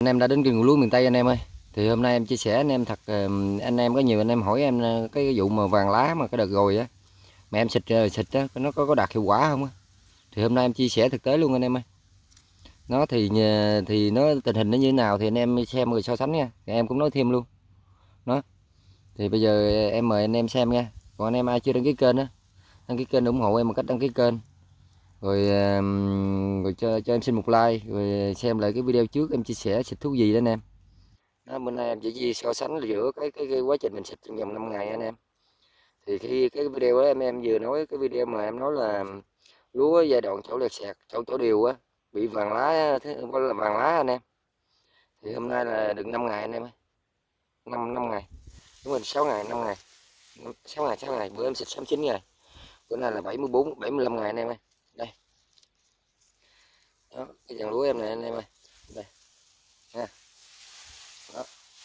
Anh em đã đến rừng lúa miền Tây anh em ơi. Thì hôm nay em chia sẻ anh em thật, anh em có nhiều anh em hỏi em cái vụ mà vàng lá mà cái đợt rồi á mà em xịt xịt á nó có đạt hiệu quả không á. Thì hôm nay em chia sẻ thực tế luôn anh em ơi. Nó thì nó tình hình nó như thế nào thì anh em xem rồi so sánh nha. Thì em cũng nói thêm luôn. Nó thì bây giờ em mời anh em xem nha. Còn anh em ai chưa đăng ký kênh á, đăng ký kênh ủng hộ em bằng cách đăng ký kênh. Rồi cho em xin một like rồi xem lại cái video trước em chia sẻ xịt thuốc gì đó anh em. Đó, bữa nay em chỉ so sánh giữa cái quá trình mình xịt trong vòng 5 ngày anh em. Thì khi cái video đó em vừa nói cái video mà em nói là lúa giai đoạn chỗ lẹt sẹt chỗ đều á bị vàng lá, thế là vàng lá anh em. Thì hôm nay là được 5 ngày anh em ơi. 5 ngày. Đúng rồi, 6 ngày, 5 ngày. 6 ngày, bữa em xịt 69 ngày. Bữa nay là 74 75 ngày anh em ơi. Đây. Đó, cái dàn lúa em này anh em ơi. Đây. Ha. Đó.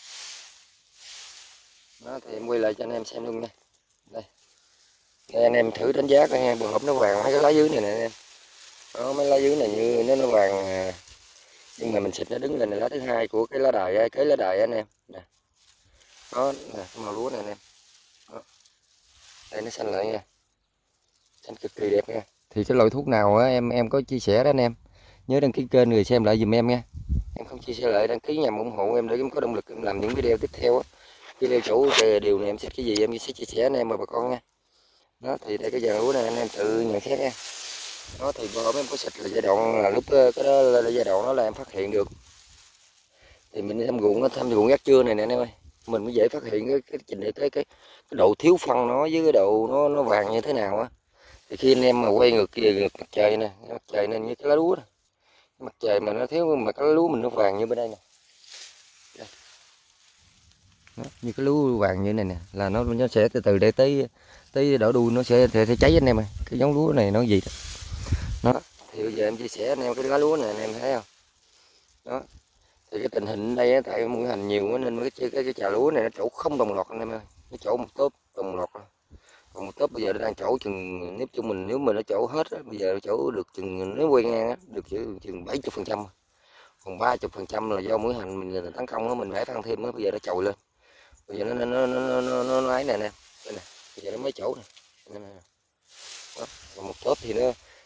Đó thì em quay lại cho anh em xem luôn nha. Đây. Đây anh em thử đánh giá coi nha, bờ hổm nó vàng mấy cái lá dưới này nè anh em. Đó, mấy lá dưới này như nó vàng nhưng mà mình xịt nó đứng lên là lá thứ hai của cái lá đài, cái lá đài anh em. Nè. Đó nè, cái màu lúa này anh em. Đó. Đây nó xanh lại nha. Xanh cực kỳ đẹp nha. Thì cái loại thuốc nào á em có chia sẻ đó anh em. Nhớ đăng ký kênh rồi xem lại giùm em nha. Em không chia sẻ lại đăng ký nhằm ủng hộ em để em có động lực em làm những video tiếp theo á. Video chủ điều này em xịt cái gì em sẽ chia sẻ anh em và bà con nha. Đó thì đây cái dàn lúa này anh em tự nhận xét nha. Đó thì bữa em có xịt là giai đoạn là lúc cái đó là giai đoạn đó là em phát hiện được. Thì mình thăm ruộng gác trưa này nè anh em ơi, mình mới dễ phát hiện cái trình độ cái độ thiếu phân nó với cái độ nó vàng như thế nào á. Thì khi anh em mà quay ngược kia ngược mặt trời nè, mặt trời nên như cái lá lúa này. Mặt trời mà nó thiếu mà cái lá lúa mình nó vàng như bên đây nè. Đây. Đó, như cái lúa vàng như này nè là nó sẽ từ từ để tới đỏ đuôi nó sẽ cháy anh em ơi. Cái giống lúa này nó gì đó. Đó thì bây giờ em chia sẻ anh em cái lá lúa này anh em thấy không. Đó thì cái tình hình đây á, tại mũi hành nhiều quá nên cái trà lúa này nó chỗ không đồng loạt anh em ơi, nó chỗ một tốp đồng loạt, còn một tốp bây giờ nó đang chỗ chừng nếu mà nó chỗ hết á, bây giờ nó chỗ được chừng nếu quay ngang á, được chừng 70%, còn 30% là do mũi hành mình là tấn công á, mình phải tăng thêm á, bây giờ nó trồi lên, bây giờ nó ấy này nè, đây nè, bây giờ nó mấy chỗ nè. Đó. Còn một tốp thì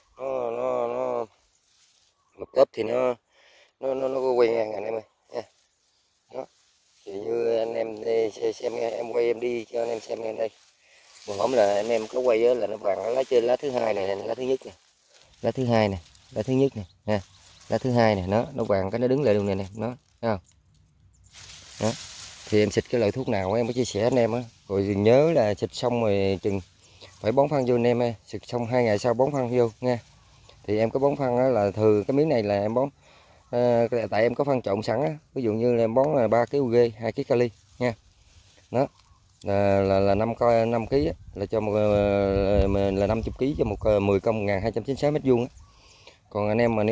nó một tốp thì nó có quay ngang anh em ơi nha. Đó thì như anh em đi xem nghe, em quay em đi cho anh em xem nghe đây. Một hổm là anh em có quay á, là nó vàng lá trên lá thứ hai này, lá thứ nhất nè, lá thứ hai nè, lá thứ nhất nè nha, lá thứ hai nè, nó vàng cái nó đứng lại luôn nè nè, nó thấy không. Đó thì em xịt cái loại thuốc nào em có chia sẻ anh em á, rồi nhớ là xịt xong rồi chừng phải bón phân vô anh em ơi, xịt xong 2 ngày sau bón phân vô nha. Thì em có bón phân á, là thường cái miếng này là em bón tại em có phân trộn sẵn á, ví dụ như là em bón là 3 kg UG 2 kg kali nha. Đó là 5 kg là cho là 50 kg cho một 10 công 1296 mét vuông. Còn anh em mà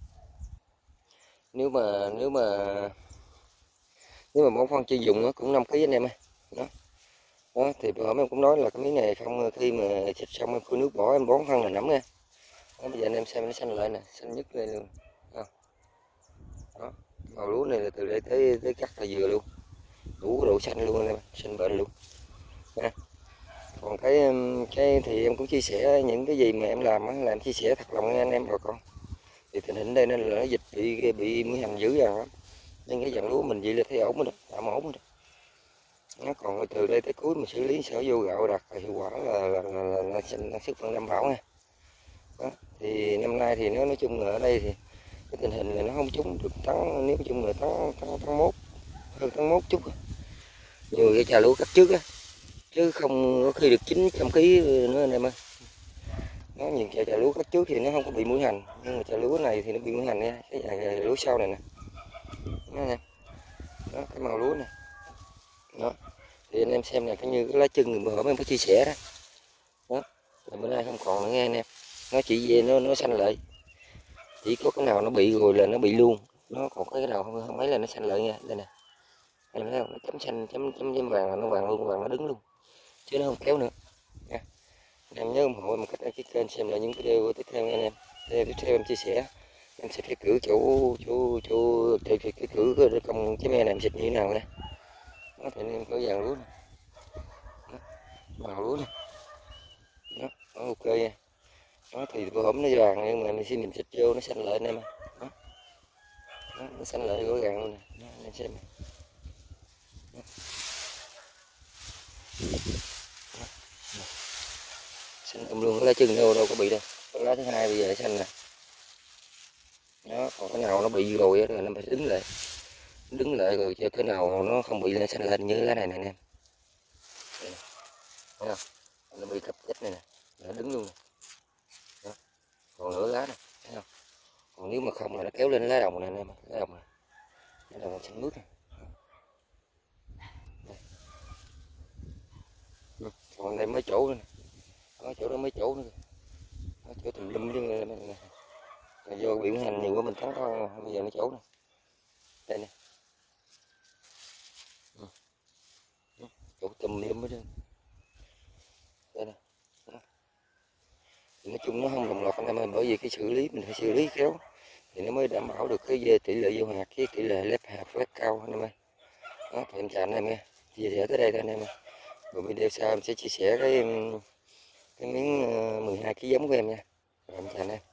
nếu mà nếu mà nếu mà bón phân chuyên dùng nó cũng 5 kg anh em ơi. Đó. Đó thì hôm em cũng nói là cái miếng này không, khi mà xịt xong em phun nước bỏ em bón phân là nấm nha. Đó, bây giờ anh em xem nó xanh lại nè, xanh nhất lên luôn. Đó, màu lúa này là từ đây tới cắt là vừa luôn, đủ độ xanh luôn anh em, xanh bệnh luôn nha. Còn cái thì em cũng chia sẻ những cái gì mà em làm á, là em chia sẻ thật lòng với anh em bà con. Thì tình hình đây nên là nó dịch bị mũi hành dữ dằn lắm, nên cái dàn lúa mình vậy là thấy ổn rồi đó, tạm ổn rồi đó. Nó còn từ đây tới cuối mình xử lý sở vô gạo đạt hiệu quả là năng suất phần đảm bảo nha. Đó. Thì năm nay thì nó nói chung là ở đây thì cái tình hình này nó không trúng được tăng, nếu chung là tăng mốt hơn tăng mốt chút, như cái trà lúa cắt trước á, chứ không có khi được 900 kg nữa anh em ơi. Nó nhìn trà lúa cắt trước thì nó không có bị mũi hành, nhưng mà trà lúa này thì nó bị mũi hành nha, cái trà lúa sau này nè. Đó, nè. Đó cái màu lúa này. Đó thì anh em xem nè, cái như cái lá chân bữa hôm em có chia sẻ đó. Đó là bữa nay không còn nữa nghe anh em, nó chỉ về nó xanh lại, chỉ có cái nào nó bị rồi là nó bị luôn, nó còn cái nào không mấy là nó xanh lại nha. Đây nè em thấy không, nó chấm xanh chấm vàng là nó vàng luôn, vàng nó đứng luôn chứ nó không kéo nữa nha. Em nhớ ủng hộ một cách đăng ký kênh xem lại những video tiếp theo nha anh em. Video tiếp theo em chia sẻ Em xịt cái cửa chỗ cái cửa cái công cái me này em xịt như thế nào nè. Đó thì em có vàng lúa này. Đó, màu lúa này. Đó, ok nha. Đó thì bữa hổm nó vàng nhưng mà mình xin mình xịt vô nó xanh lại anh em. Đó. Đó, nó xanh lại rõ ràng luôn nè. Đó, anh em xem. Đó. Đó. Xanh luôn lá chừng đâu có bị đâu. Cái lá thứ hai bây giờ xanh nè. Đó, còn cái nào nó bị rồi thì nó phải đứng lại rồi cho cái nào nó không bị xanh lên như lá này nè anh em. Đây, thấy không? Nó bị cặp chết này nè, nó đứng luôn nè. Đó. Còn nửa lá này, thấy không? Còn nếu mà không là nó kéo lên lá đồng này anh em, lá đồng này, lá đồng xanh mướt này. Đây. Còn đây mấy chỗ nữa nè, có chỗ đó mấy chỗ nữa, có chỗ tùm lum chứ này. Do biểu hành nhiều quá mình thắng có bây giờ mấy chỗ này, đây nè, chỗ tùm lum hết trơn, đây nè. Nói chung nó không đồng loạt anh em ơi, bởi vì cái xử lý mình phải xử lý khéo thì nó mới đảm bảo được cái tỷ lệ vô hạt với tỷ lệ lép hạt rất cao anh em ơi. Đó thì em chào anh em nha, chia sẻ tới đây thôi anh em ơi. Rồi video sau em sẽ chia sẻ cái miếng 12 kg giống của em nha. Rồi em chào anh em.